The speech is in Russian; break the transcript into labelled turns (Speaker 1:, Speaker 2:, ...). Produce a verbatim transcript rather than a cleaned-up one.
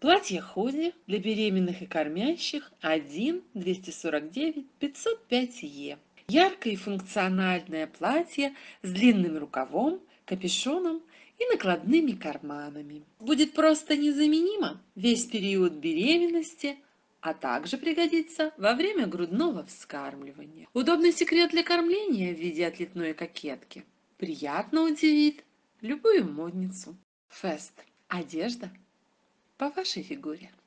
Speaker 1: Платье худи для беременных и кормящих один двести сорок девять пятьсот пять Е. Яркое и функциональное платье с длинным рукавом, капюшоном и накладными карманами. Будет просто незаменимо весь период беременности, а также пригодится во время грудного вскармливания. Удобный секрет для кормления в виде отлитной кокетки приятно удивит любую модницу. Фест. Одежда по вашей фигуре.